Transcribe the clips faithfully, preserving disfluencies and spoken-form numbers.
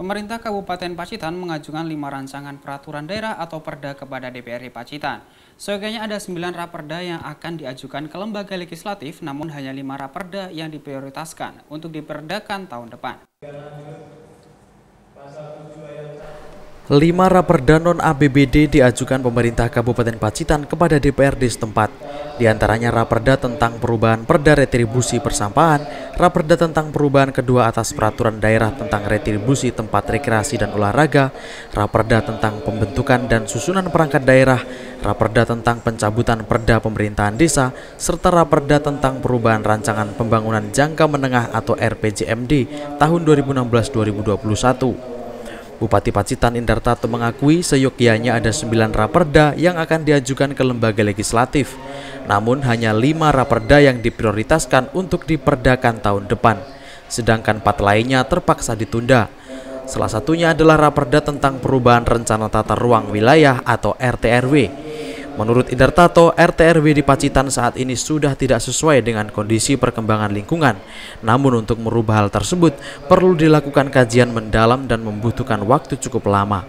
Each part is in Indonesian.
Pemerintah Kabupaten Pacitan mengajukan lima rancangan peraturan daerah atau Perda kepada D P R D Pacitan. Seyogianya ada sembilan raperda yang akan diajukan ke lembaga legislatif, namun hanya lima raperda yang diprioritaskan untuk diperdakan tahun depan. Lima raperda non-A B B D diajukan pemerintah Kabupaten Pacitan kepada D P R D setempat. Di antaranya raperda tentang perubahan perda retribusi persampahan, raperda tentang perubahan kedua atas peraturan daerah tentang retribusi tempat rekreasi dan olahraga, raperda tentang pembentukan dan susunan perangkat daerah, raperda tentang pencabutan perda pemerintahan desa, serta raperda tentang perubahan rancangan pembangunan jangka menengah atau R P J M D tahun dua ribu enam belas sampai dua ribu dua puluh satu. Bupati Pacitan Indartato mengakui seyogyanya ada sembilan raperda yang akan diajukan ke lembaga legislatif. Namun hanya lima raperda yang diprioritaskan untuk diperdakan tahun depan, sedangkan empat lainnya terpaksa ditunda. Salah satunya adalah raperda tentang perubahan rencana tata ruang wilayah atau R T R W. Menurut Indartato, R T R W di Pacitan saat ini sudah tidak sesuai dengan kondisi perkembangan lingkungan. Namun untuk merubah hal tersebut, perlu dilakukan kajian mendalam dan membutuhkan waktu cukup lama.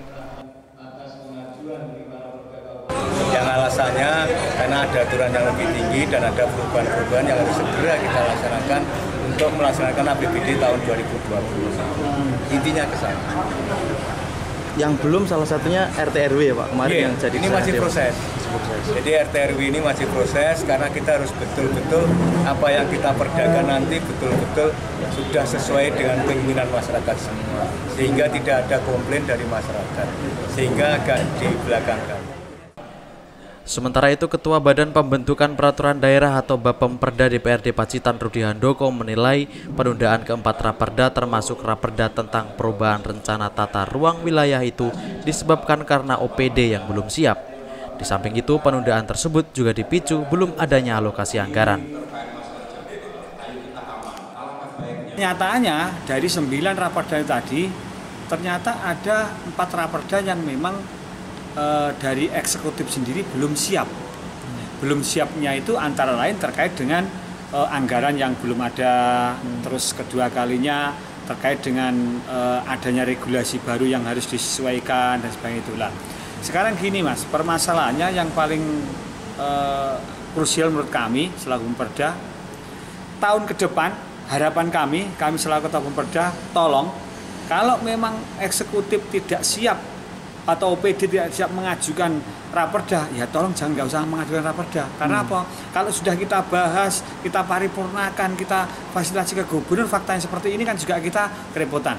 Yang alasannya karena ada aturan yang lebih tinggi dan ada perubahan-perubahan yang harus segera kita laksanakan untuk melaksanakan A P B D tahun dua ribu dua puluh. Intinya ke sana. Yang belum salah satunya R T R W ya Pak, kemarin yeah, yang jadi ini masih proses. proses. Jadi R T R W ini masih proses karena kita harus betul-betul apa yang kita perdakan nanti betul-betul sudah sesuai dengan keinginan masyarakat semua. Sehingga tidak ada komplain dari masyarakat. Sehingga agak dibelakangkan. Sementara itu, Ketua Badan Pembentukan Peraturan Daerah atau Bapemperda D P R D Pacitan Rudi Handoko menilai penundaan keempat raperda termasuk raperda tentang perubahan rencana tata ruang wilayah itu disebabkan karena O P D yang belum siap. Di samping itu, penundaan tersebut juga dipicu belum adanya alokasi anggaran. Nyatanya dari sembilan raperda tadi, ternyata ada empat raperda yang memang Uh, dari eksekutif sendiri belum siap. Belum siapnya itu antara lain terkait dengan uh, anggaran yang belum ada, hmm. terus kedua kalinya terkait dengan uh, adanya regulasi baru yang harus disesuaikan dan sebagainya itulah. Sekarang gini Mas, permasalahannya yang paling uh, krusial menurut kami selaku Pemperda, tahun ke depan harapan kami, kami selaku Ketua Pemperda, tolong kalau memang eksekutif tidak siap atau O P D tidak siap mengajukan raperda, ya tolong jangan nggak usah mengajukan raperda. Karena hmm. apa? Kalau sudah kita bahas, kita paripurnakan, kita fasilitasi ke gubernur, faktanya seperti ini kan juga kita kerepotan.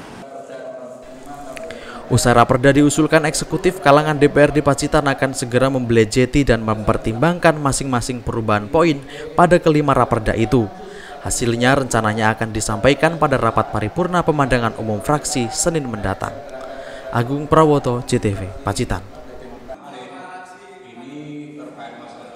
Usai raperda diusulkan eksekutif, kalangan D P R D Pacitan akan segera membelejeti dan mempertimbangkan masing-masing perubahan poin pada kelima raperda itu. Hasilnya rencananya akan disampaikan pada rapat paripurna pemandangan umum fraksi Senin mendatang. Agung Prawoto, J T V, Pacitan.